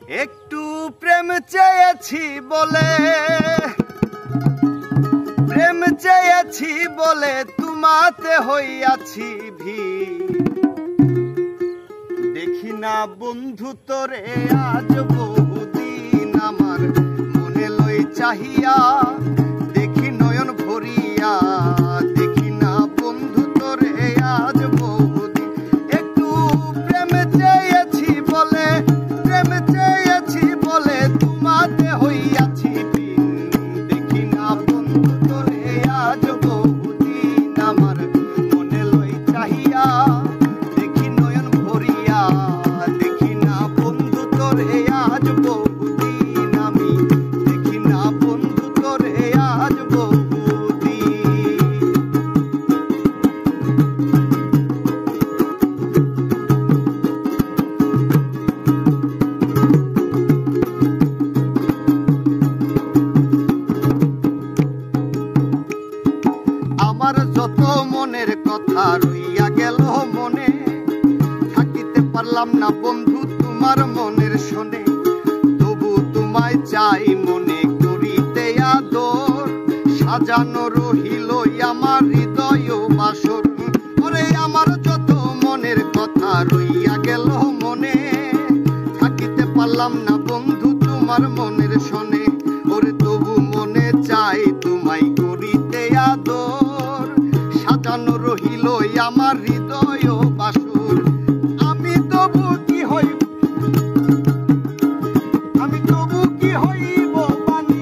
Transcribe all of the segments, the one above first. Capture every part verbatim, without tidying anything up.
একটু প্রেম চেয়েছি বলে প্রেম চেয়েছি বলে তোমাতে হইয়াছি ভি দেখি না বন্ধু তোরে আজ বহুদিন আমার মনে লই চাহিয়া দেখি নয়ন ভরিয়া দেখি না বন্ধু তোরে আজ বহুদিন একটু প্রেম চেয়েছি বলে প্রেম চেয়েছি বলে তোমাতে হইয়াছি দেখি না বন্ধু তোরে আজ বহুদিন আমার মনে লই চাহিয়া দেখি নয়ন ভরিয়া দেখি না বন্ধু তোরে আজ বহুদিন আমি দেখি না বন্ধু তোরে আজ বহুদিন আমার যত মনের কথা রইয়া গেল মনে থাকিতে পারলাম না বন্ধু তোমার মনের শোনে তবু তোমায় চাই মনে করিতে আদর সাজানো রহিল আমার হৃদয় বাসর ওরে আমার যত মনের কথা রইয়া গেল মনে থাকিতে পারলাম না বন্ধু তোমার মনের শোনে ওরে তবু মনে চাই তোমায় করিতে আদর সাজানো রহিল আমার হৃদয় বাসর আমি তবু কি হইব আমি তবু কি হইব বাণী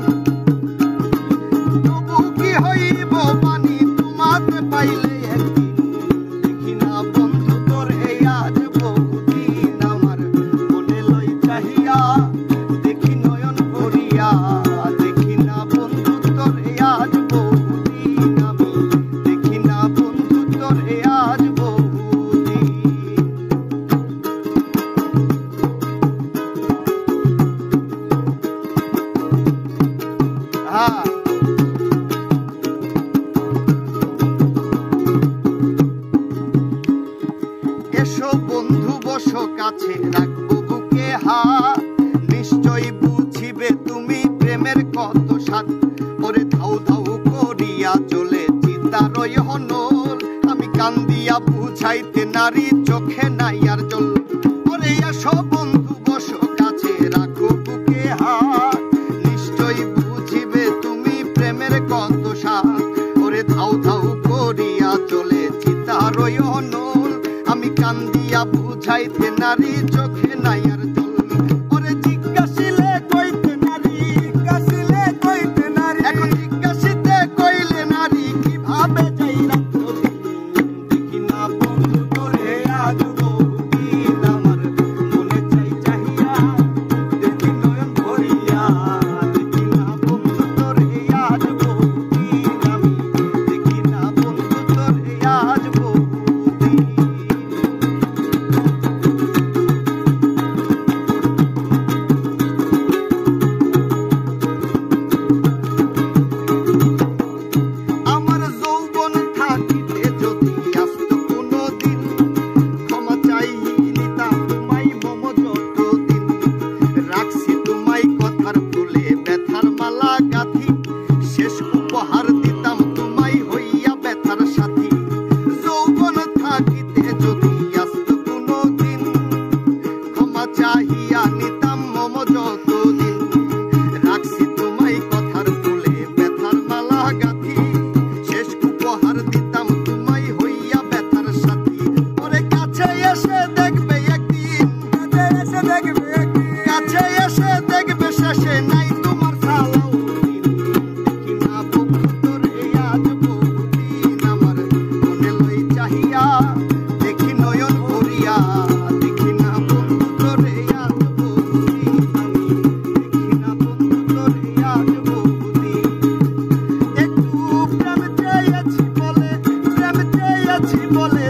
তবু কি হইব বাণী তোমাতে পাইলে একদিন দেখি না বন্ধু তোরে আজ বহুদিন আমার মনে লই চাহিয়া দেখি নয়ন ভরিয়া দেখি না বন্ধু তোরে আজ বহুদিন আমি দেখি না বন্ধু তোরে আজ বহুদিন হ্যাঁ এসো বন্ধু বসো কাছে রাখবো বুকে হাত নিশ্চয়ই বুঝিবে তুমি প্রেমের কত স্বাদ ওরে ধাউ ধাউ করিয়া চলে চিতারই হনল আমি কান্দিয়া বুঝাইতে নারী চোখে নাই আর জল ওরে এসো বন্ধু বসো কাছে রাখো বুকে হাত নিশ্চয়ই বুঝিবে তুমি প্রেমের কত স্বাদ ওরে ধাউ ধাউ করিয়া চলে চিতারই হনল আমি কান্দিয়া বুঝাইতে নারী চোখে নাই আর জল ওরে জিজ্ঞাসিলে কইতে নারী জিজ্ঞাসিলে কইতে নারী এখন জিজ্ঞাসিতে কইলে নারী কিভাবে যাই রাত্র দেখি না বন্ধু তোরে আজ বহুদিন আমার মনে চাই চাহিয়া দেখি নয়ন ভরিয়া দেখি না বন্ধু তোরে আজ বহুদিন আমি দেখি না বন্ধু তোরে আজ বহুদিন আমার যৌবন থাকিতে যদি আসতো কোনো দিন ক্ষমা চাই নিতাম তোমায় মম যতদিন রাখছি তোমায় কথার ফুলে ব্যথার মালা গাঁথি শেষ উপহার দিতাম তোমায় হইয়া ব্যথার সাথী যৌবন থাকিতে যদি আসতো কোনো দিন ক্ষমা চাহিয়া নিতাম মম যতদিন রাখছি তোমায় কথার ফুলে ব্যথার মালা গাঁথি শেষ উপহার দিতাম তোমায় হইয়া ব্যথার সাথী ওরে কাছে এসে দেখবে একদিন কাছে এসে দেখবে একদিন কাছে এসে দেখবে শেষে নাই তোমার সালাও দিন দেখি না বন্ধু তোরে আজ বহুদিন আমার মনে লই চাহিয়া দেখি নয়ন ভরিয়া দেখি না বন্ধু তোরে আজ বহুদিন আমি দেখি না বন্ধু তোরে আজ বহুদিন একটু প্রেম চেয়েছি বলে প্রেম চেয়েছি বলে